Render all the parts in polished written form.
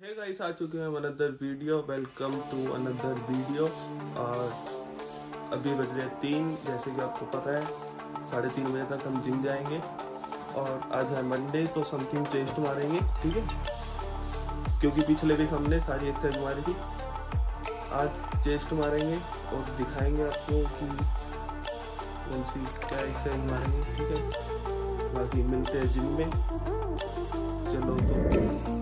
Hey guys, आ चुके हैं another video. Welcome to another video. और अभी बज रहे 3, जैसे कि आपको पता है 3:30 बजे तक हम जिम जाएंगे। और आज है मंडे, तो समथिंग चेस्ट मारेंगे, ठीक है, क्योंकि पिछले वीक हमने सारी एक्सरसाइज मारी थी। आज चेस्ट मारेंगे और दिखाएंगे आपको कि कौन सी क्या एक्सरसाइज मारेंगे, ठीक है। बाकी मिलते हैं जिम में। चलो तो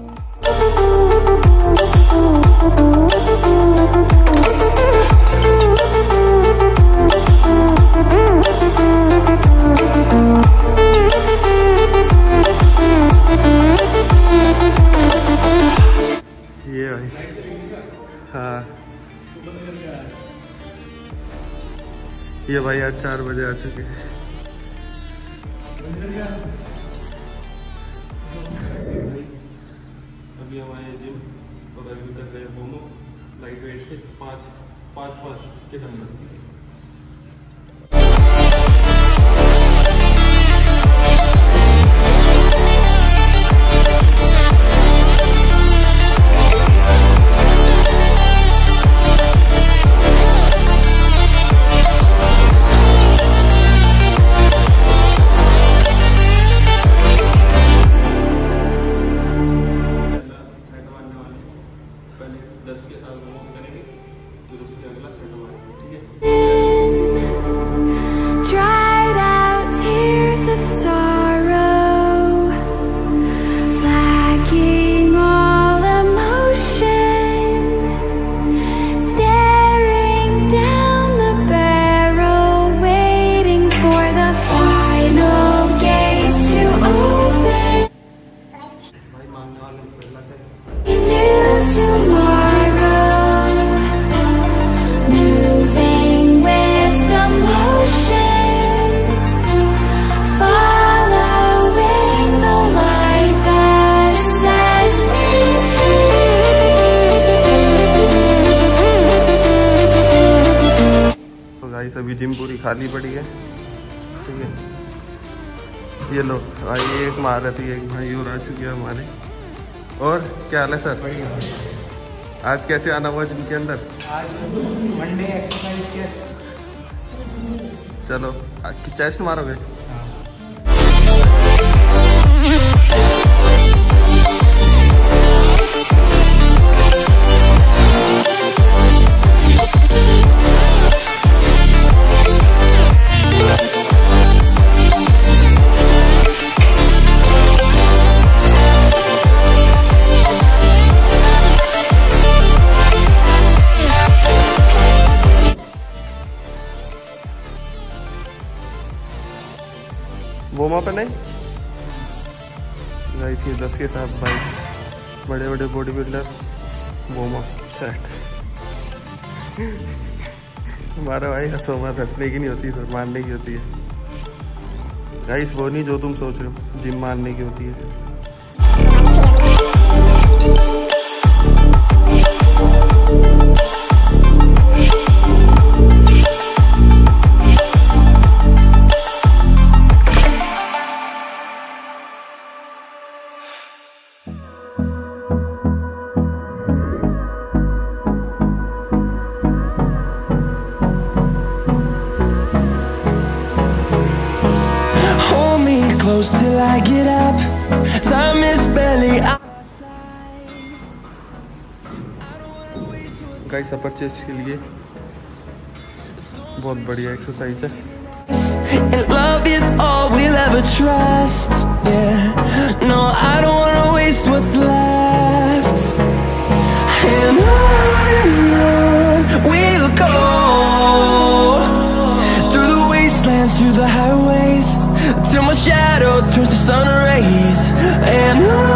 ये भाई, हाँ ये भाई आज 4 बजे आ चुके हैं। अभी हम आए जिम और अभी तक गए मोमो लाइट वेट से 5 के डंबल। अभी जिम पूरी खाली पड़ी है, ठीक है। ये लो भाई, एक मार रही थी, एक भाई और आ चुके हैं हमारे। और क्या हाल है सर? आज कैसे आना हुआ जिम के अंदर? आज मंडे एक्सरसाइज। चलो चेस्ट मारोगे? वोमा पे नहीं गाइस, ये 10 के साथ भाई बड़े बड़े बॉडी बिल्डर वोमा सेट। हमारा भाई हंसो मत, हंसने की नहीं होती सर, मारने की होती है गाइस। वो नहीं जो तुम सोच रहे हो, जिम मारने की होती है। Till I get up, time is barely guys upper chest के लिए बहुत बढ़िया एक्सरसाइज है। and love is all we'll ever trust. Yeah, no, I don't wanna waste what's left. And on we'll go through the wastelands, through the highways, till my shadow turns to sun rays. And